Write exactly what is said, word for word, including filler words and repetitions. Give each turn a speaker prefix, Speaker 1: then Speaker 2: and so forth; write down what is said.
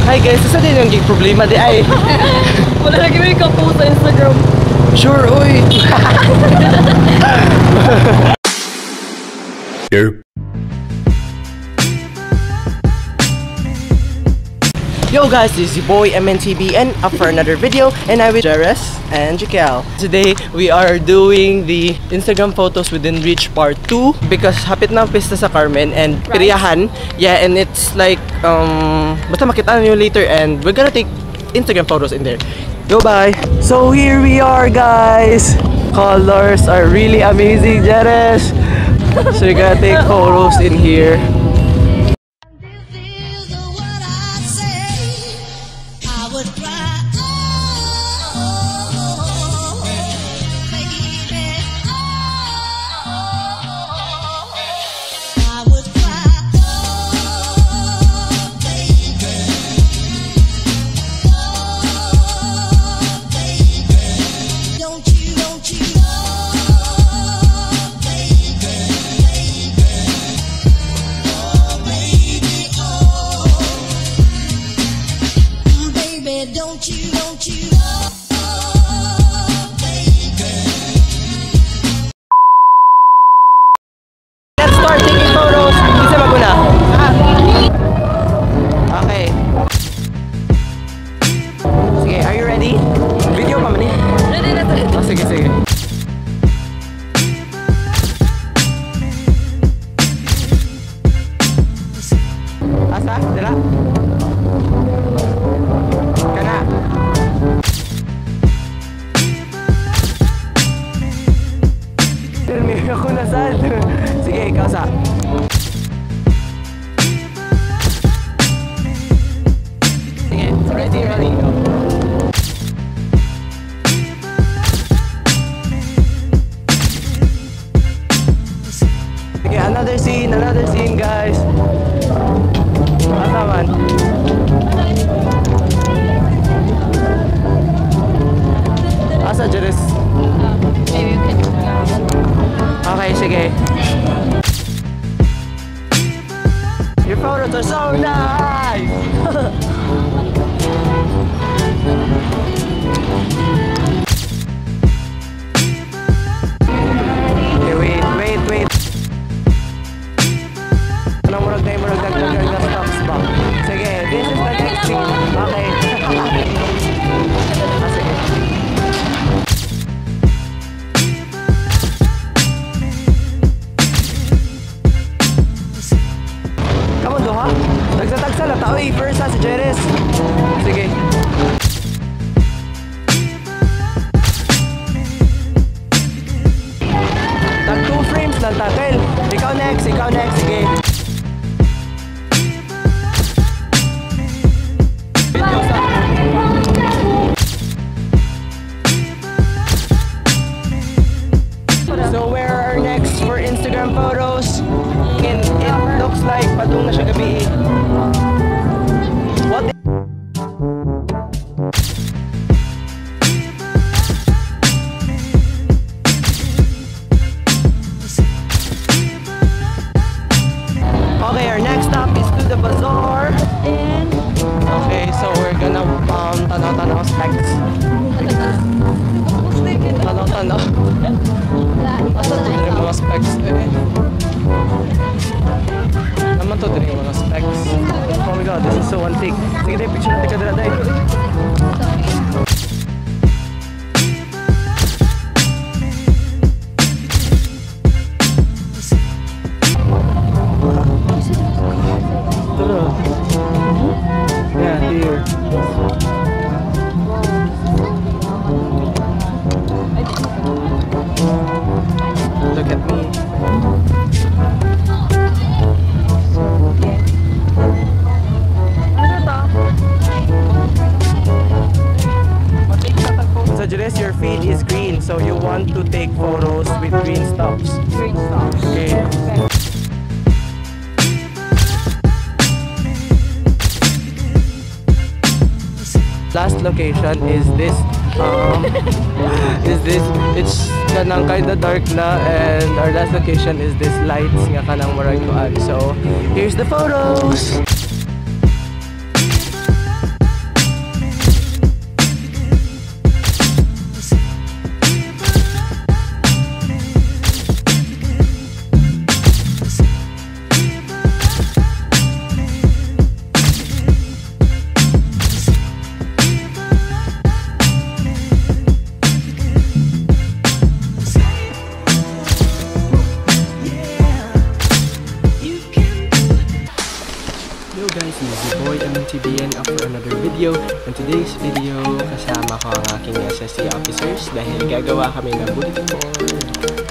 Speaker 1: Hi guys, isa din yung gig problema di ay.
Speaker 2: Wala lagi may kapost sa Instagram.
Speaker 1: Sure, uy. Yo guys, this is Zboy Montebon and up for another video, and I'm with Jerez and Jikel. Today we are doing the Instagram photos within Reach Part two because hapit na ang Fiesta sa Carmen and Piriyahan. Yeah, and it's like um basta makita nyo later, and we're gonna take Instagram photos in there. Go bye. So here we are guys. Colors are really amazing, Jerez. So we're gonna take photos in here.
Speaker 3: Don't you, don't you, oh, baby.
Speaker 1: Let's start taking photos. Isa maguna. Okay. Sige, are you ready? Video pa man eh.
Speaker 2: Ready na to.
Speaker 1: Oh, sige, sige. Asa? Dila? Kana? Tell me, ako nasaan. Sige, ikaw sa. Sige, ready, ready. Sige, another scene, another scene guys. Asa man? Asa, Jerez?
Speaker 2: Maybe you can.
Speaker 1: Okay, sige. Your photos are so nice! Okay, wait, wait, wait. Anong murag na yung murag nag-murag na stops ba? Sige, this is the next scene. Okay. Ah, sige. Come on, Doha. Tagsa-tagsa lang tao eh. First ha, si Jerez. Sige. Tag two frames lang tatel. Ikaw next, ikaw next. Sige. So where are our next for Instagram photos? And it looks like padung na siya gabi eh. What the Okay, our next stop is to the bazaar.
Speaker 2: And
Speaker 1: Okay, so we're gonna um tanaw-tanaw specs. Tanaw-tanaw. Asa to din yung mga specs eh. Naman to din yung mga specs. Oh my god, this is so antique. Sige tayo, picture natin ka dala tayo. Tara. Yeah, here. Look at me. So Jerez, your feed is green, so you want to take photos with green stops.
Speaker 2: green socks.
Speaker 1: Okay. Last location is this um is this it's kanang kinda dark na, and our last location is this lights nga kanang murag kuan. So here's the photos. guys, this is Zboy Montebon up for another video. And today's video, kasama ko ang aking S S C officers dahil gagawa kami ng bulletin board.